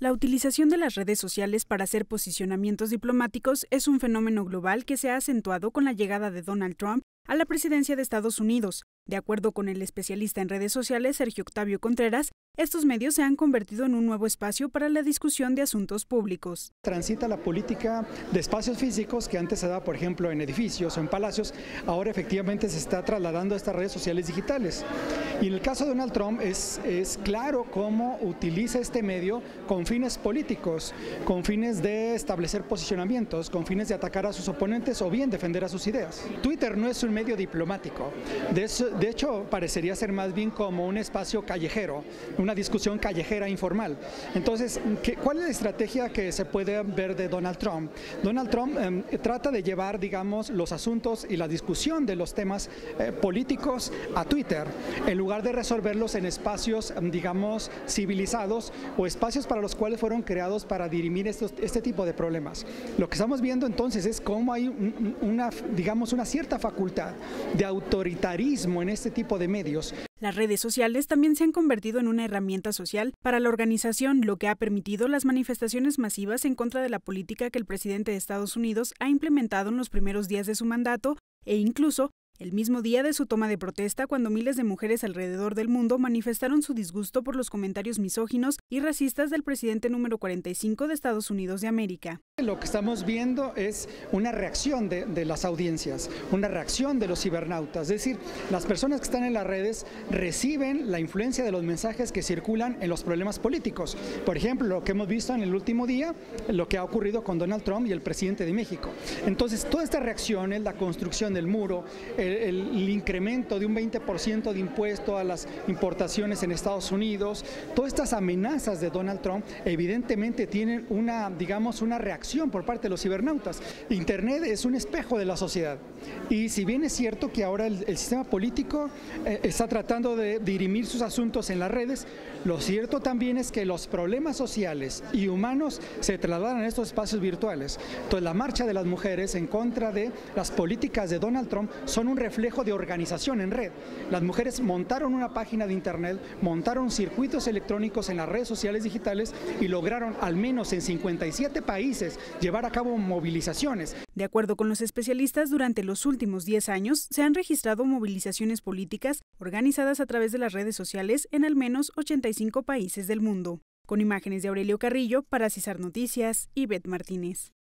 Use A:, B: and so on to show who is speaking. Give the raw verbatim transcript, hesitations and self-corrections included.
A: La utilización de las redes sociales para hacer posicionamientos diplomáticos es un fenómeno global que se ha acentuado con la llegada de Donald Trump a la presidencia de Estados Unidos. De acuerdo con el especialista en redes sociales Sergio Octavio Contreras, estos medios se han convertido en un nuevo espacio para la discusión de asuntos públicos.
B: Transita la política de espacios físicos que antes se daba, por ejemplo, en edificios o en palacios, ahora efectivamente se está trasladando a estas redes sociales digitales. Y en el caso de Donald Trump es, es claro cómo utiliza este medio con fines políticos, con fines de establecer posicionamientos, con fines de atacar a sus oponentes o bien defender a sus ideas. Twitter no es un medio diplomático, de, eso, de hecho parecería ser más bien como un espacio callejero, una discusión callejera informal. Entonces, ¿qué, ¿cuál es la estrategia que se puede ver de Donald Trump? Donald Trump eh, trata de llevar, digamos, los asuntos y la discusión de los temas eh, políticos a Twitter, en lugar de resolverlos en espacios, digamos, civilizados o espacios para los cuales fueron creados para dirimir estos, este tipo de problemas. Lo que estamos viendo entonces es cómo hay un, una, digamos, una cierta facultad de autoritarismo en este tipo de medios.
A: Las redes sociales también se han convertido en una herramienta social para la organización, lo que ha permitido las manifestaciones masivas en contra de la política que el presidente de Estados Unidos ha implementado en los primeros días de su mandato e incluso el mismo día de su toma de protesta, cuando miles de mujeres alrededor del mundo manifestaron su disgusto por los comentarios misóginos y racistas del presidente número cuarenta y cinco de Estados Unidos de América.
B: Lo que estamos viendo es una reacción de, de las audiencias, una reacción de los cibernautas, es decir, las personas que están en las redes reciben la influencia de los mensajes que circulan en los problemas políticos. Por ejemplo, lo que hemos visto en el último día, lo que ha ocurrido con Donald Trump y el presidente de México. Entonces, toda esta reacción es la construcción del muro, el, el, el incremento de un veinte por ciento de impuesto a las importaciones en Estados Unidos, todas estas amenazas de Donald Trump evidentemente tienen una, digamos, una reacción por parte de los cibernautas. Internet es un espejo de la sociedad y si bien es cierto que ahora el, el sistema político eh, está tratando de dirimir sus asuntos en las redes, lo cierto también es que los problemas sociales y humanos se trasladan a estos espacios virtuales. Entonces la marcha de las mujeres en contra de las políticas de Donald Trump son un reflejo de organización en red. Las mujeres montaron una página de internet, montaron circuitos electrónicos en las redes sociales digitales y lograron al menos en cincuenta y siete países llevar a cabo movilizaciones.
A: De acuerdo con los especialistas, durante los últimos diez años se han registrado movilizaciones políticas organizadas a través de las redes sociales en al menos ochenta y cinco países del mundo. Con imágenes de Aurelio Carrillo, para Cesar Noticias, Ivette Martínez.